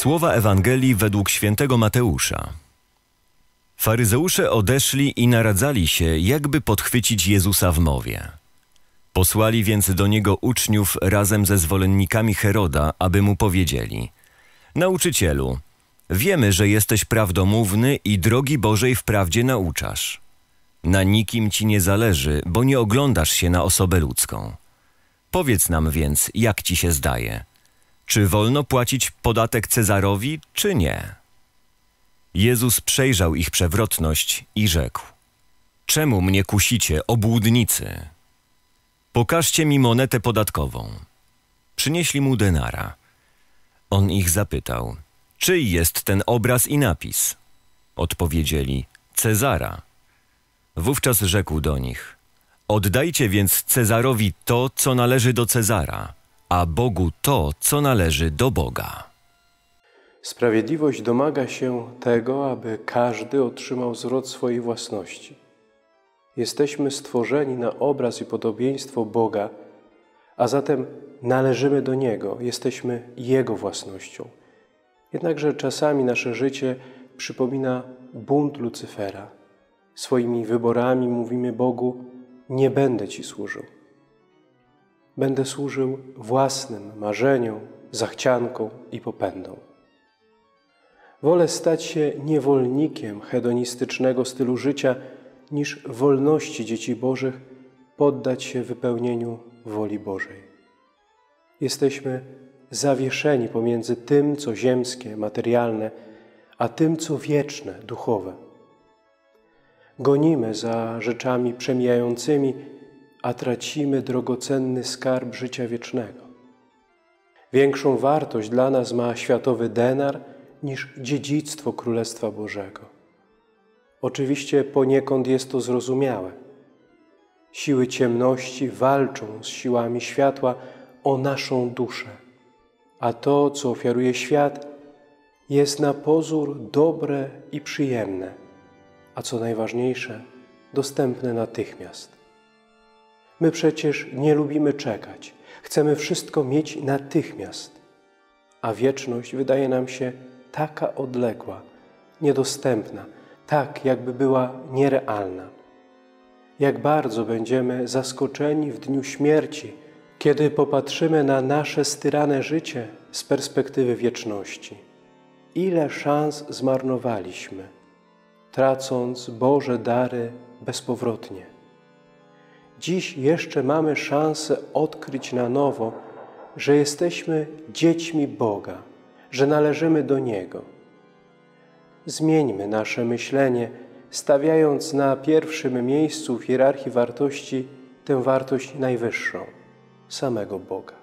Słowa Ewangelii według świętego Mateusza. Faryzeusze odeszli i naradzali się, jakby podchwycić Jezusa w mowie. Posłali więc do Niego uczniów razem ze zwolennikami Heroda, aby Mu powiedzieli: Nauczycielu, wiemy, że jesteś prawdomówny i drogi Bożej wprawdzie nauczasz. Na nikim Ci nie zależy, bo nie oglądasz się na osobę ludzką. Powiedz nam więc, jak Ci się zdaje. Czy wolno płacić podatek Cezarowi, czy nie? Jezus przejrzał ich przewrotność i rzekł: Czemu mnie kusicie, obłudnicy? Pokażcie mi monetę podatkową. Przynieśli mu denara. On ich zapytał: czyj jest ten obraz i napis? Odpowiedzieli: Cezara. Wówczas rzekł do nich: Oddajcie więc Cezarowi to, co należy do Cezara, a Bogu to, co należy do Boga. Sprawiedliwość domaga się tego, aby każdy otrzymał zwrot swojej własności. Jesteśmy stworzeni na obraz i podobieństwo Boga, a zatem należymy do Niego, jesteśmy Jego własnością. Jednakże czasami nasze życie przypomina bunt Lucyfera. Swoimi wyborami mówimy Bogu: nie będę Ci służył. Będę służył własnym marzeniom, zachciankom i popędom. Wolę stać się niewolnikiem hedonistycznego stylu życia, niż wolności dzieci Bożych poddać się wypełnieniu woli Bożej. Jesteśmy zawieszeni pomiędzy tym, co ziemskie, materialne, a tym, co wieczne, duchowe. Gonimy za rzeczami przemijającymi, a tracimy drogocenny skarb życia wiecznego. Większą wartość dla nas ma światowy denar niż dziedzictwo Królestwa Bożego. Oczywiście poniekąd jest to zrozumiałe. Siły ciemności walczą z siłami światła o naszą duszę, a to, co ofiaruje świat, jest na pozór dobre i przyjemne, a co najważniejsze, dostępne natychmiast. My przecież nie lubimy czekać, chcemy wszystko mieć natychmiast, a wieczność wydaje nam się taka odległa, niedostępna, tak jakby była nierealna. Jak bardzo będziemy zaskoczeni w dniu śmierci, kiedy popatrzymy na nasze styrane życie z perspektywy wieczności. Ile szans zmarnowaliśmy, tracąc Boże dary bezpowrotnie. Dziś jeszcze mamy szansę odkryć na nowo, że jesteśmy dziećmi Boga, że należymy do Niego. Zmieńmy nasze myślenie, stawiając na pierwszym miejscu w hierarchii wartości tę wartość najwyższą, samego Boga.